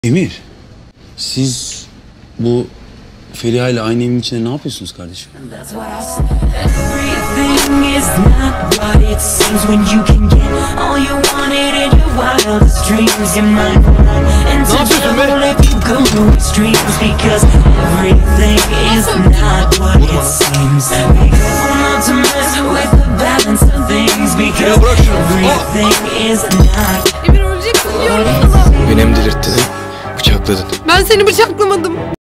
Emir, siz bu Feriha ile aynı evin içinde ne yapıyorsunuz kardeşim? Ne yapıyorsun be? Ya bırak şunu. Emir öleceksin diyorum sana. Beni mi delirttin? Bıçakladın. Ben seni bıçaklamadım.